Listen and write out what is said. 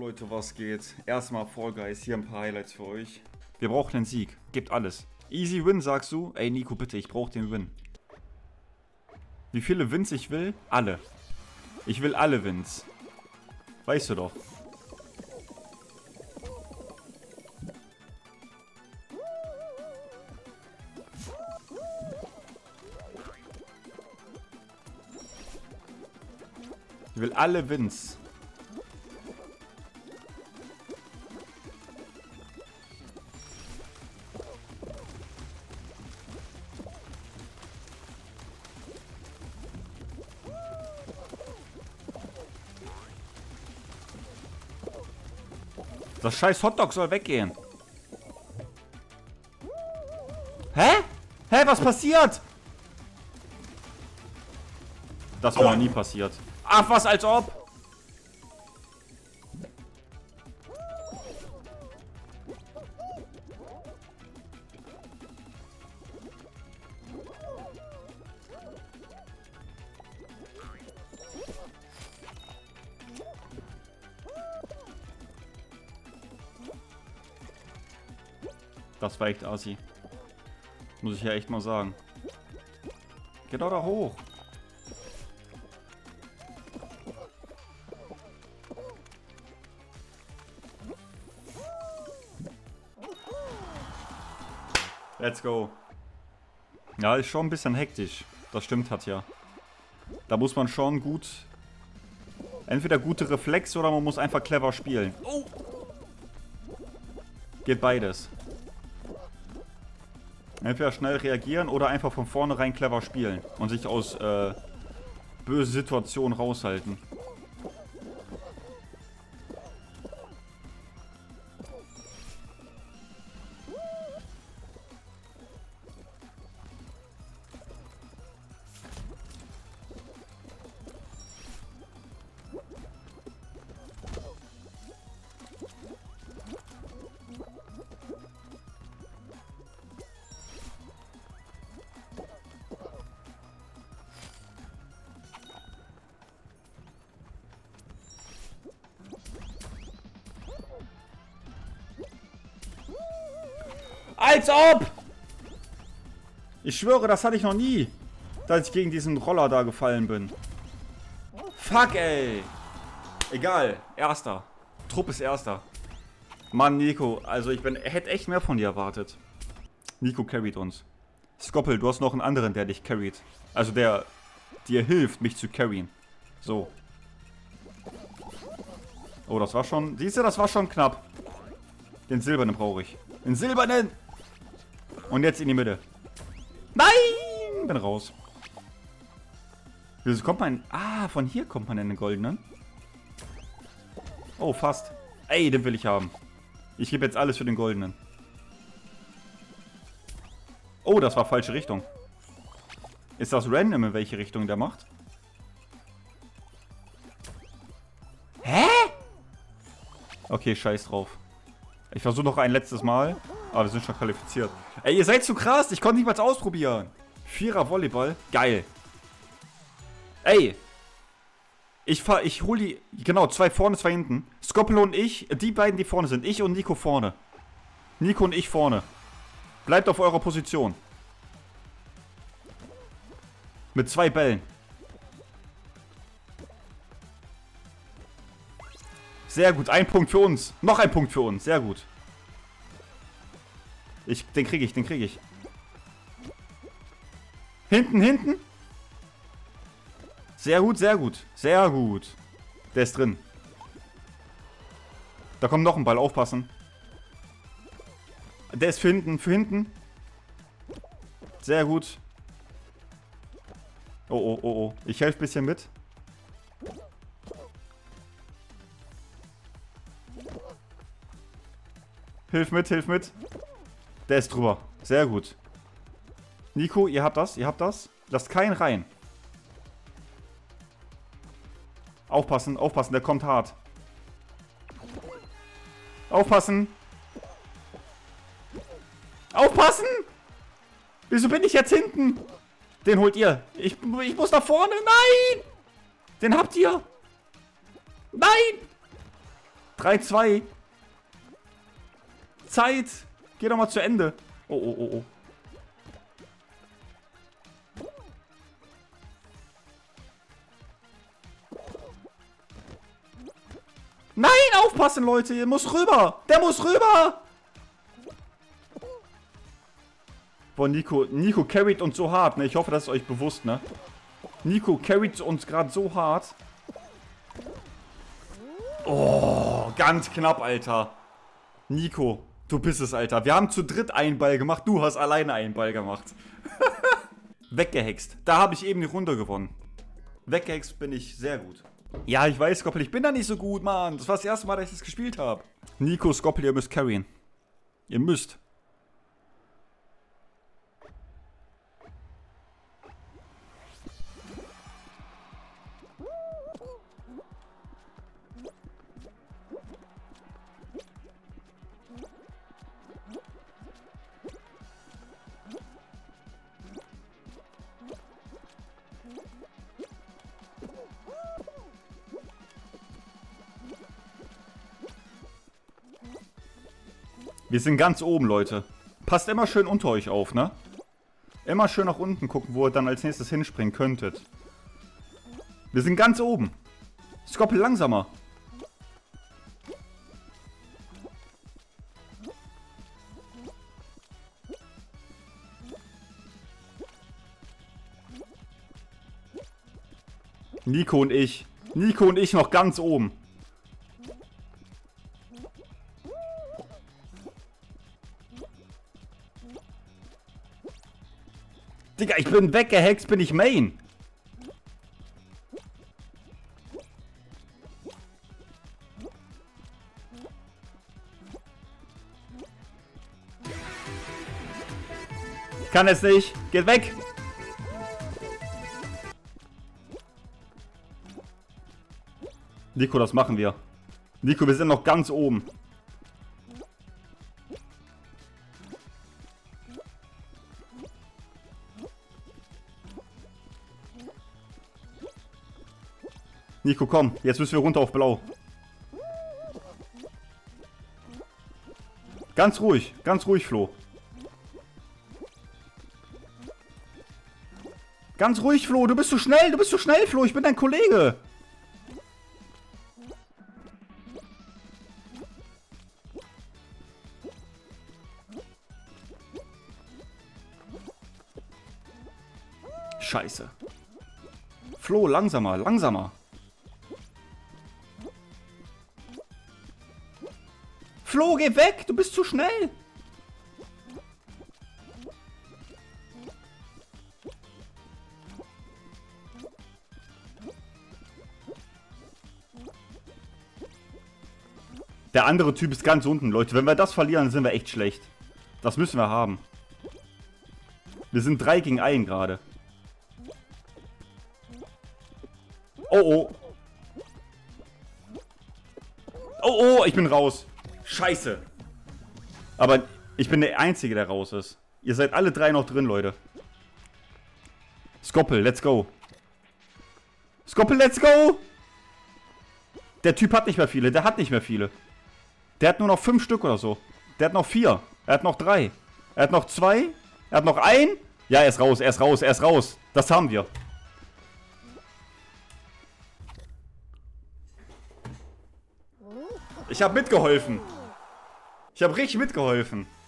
Leute, was geht? Erstmal Fall Guys, hier ein paar Highlights für euch. Wir brauchen den Sieg, gebt alles. Easy Win, sagst du? Ey Nico, bitte, ich brauche den Win. Wie viele Wins ich will? Alle. Ich will alle Wins. Weißt du doch. Ich will alle Wins. Das scheiß Hotdog soll weggehen. Hä? Hä, was passiert? Das war noch nie passiert. Ach, was, als ob? Das war echt assi. Muss ich ja echt mal sagen. Geh doch da hoch. Let's go. Ja, ist schon ein bisschen hektisch. Das stimmt, hat ja. Da muss man schon gut... Entweder gute Reflexe oder man muss einfach clever spielen. Oh! Geht beides. Entweder schnell reagieren oder einfach von vornherein clever spielen. Und sich aus böse Situationen raushalten. Als ob! Ich schwöre, das hatte ich noch nie, dass ich gegen diesen Roller da gefallen bin. Fuck, ey. Egal, Erster. Trupp ist Erster. Mann, Nico, also hätte echt mehr von dir erwartet. Nico carried uns. Skoppel, du hast noch einen anderen, der dich carried. Also der dir hilft, mich zu carryen. So. Oh, das war schon... Siehst du, das war schon knapp. Den silbernen brauche ich. Den silbernen! Und jetzt in die Mitte. Nein! Bin raus. Wieso kommt man... Ah, von hier kommt man in den goldenen. Oh, fast. Ey, den will ich haben. Ich gebe jetzt alles für den goldenen. Oh, das war falsche Richtung. Ist das random, in welche Richtung der macht? Hä? Okay, scheiß drauf. Ich versuche noch ein letztes Mal. Aber wir sind schon qualifiziert. Ey, ihr seid zu krass. Ich konnte nicht mal ausprobieren. Vierer Volleyball. Geil. Ey. Ich hol die... Genau, zwei vorne, zwei hinten. Skoppel und ich. Die beiden, die vorne sind. Ich und Nico vorne. Nico und ich vorne. Bleibt auf eurer Position. Mit 2 Bällen. Sehr gut. Ein Punkt für uns. Noch ein Punkt für uns. Sehr gut. Den kriege ich, den kriege ich. Hinten, hinten. Sehr gut, sehr gut. Sehr gut. Der ist drin. Da kommt noch ein Ball, aufpassen. Der ist für hinten, für hinten. Sehr gut. Oh, oh, oh, oh. Ich helfe ein bisschen mit. Hilf mit, hilf mit. Der ist drüber. Sehr gut. Nico, ihr habt das, ihr habt das. Lasst keinen rein. Aufpassen, aufpassen, der kommt hart. Aufpassen. Aufpassen! Wieso bin ich jetzt hinten? Den holt ihr. Ich muss nach vorne. Nein! Den habt ihr. Nein! 3-2. Zeit. Geh doch mal zu Ende. Oh, oh, oh, oh. Nein, aufpassen, Leute. Ihr muss rüber. Der muss rüber. Boah, Nico carried uns so hart, ne? Ich hoffe, das ist euch bewusst, ne? Nico carried uns gerade so hart. Oh, ganz knapp, Alter. Nico, du bist es, Alter. Wir haben zu dritt einen Ball gemacht. Du hast alleine einen Ball gemacht. Weggehext. Da habe ich eben die Runde gewonnen. Weggehext bin ich sehr gut. Ja, ich weiß, Skoppel, ich bin da nicht so gut, Mann. Das war das erste Mal, dass ich das gespielt habe. Nico, Skoppel, ihr müsst carryen. Ihr müsst. Wir sind ganz oben, Leute. Passt immer schön unter euch auf, ne? Immer schön nach unten gucken, wo ihr dann als nächstes hinspringen könntet. Wir sind ganz oben. Skoppel, langsamer. Nico und ich. Nico und ich noch ganz oben. Digga, ich bin weggehext, bin ich Main. Ich kann es nicht. Geht weg. Nico, das machen wir. Nico, wir sind noch ganz oben. Nico, komm. Jetzt müssen wir runter auf Blau. Ganz ruhig, Flo. Ganz ruhig, Flo. Du bist zu schnell, Flo. Ich bin dein Kollege. Scheiße. Flo, langsamer, langsamer. Flo, geh weg! Du bist zu schnell! Der andere Typ ist ganz unten, Leute. Wenn wir das verlieren, sind wir echt schlecht. Das müssen wir haben. Wir sind 3 gegen 1 gerade. Oh, oh. Oh, oh, ich bin raus. Scheiße. Aber ich bin der Einzige, der raus ist. Ihr seid alle 3 noch drin, Leute. Skoppel, let's go. Skoppel, let's go. Der Typ hat nicht mehr viele. Der hat nicht mehr viele. Der hat nur noch 5 Stück oder so. Der hat noch 4. Er hat noch 3. Er hat noch 2. Er hat noch 1. Ja, er ist raus, er ist raus, er ist raus. Das haben wir. Ich habe mitgeholfen. Ich habe richtig mitgeholfen.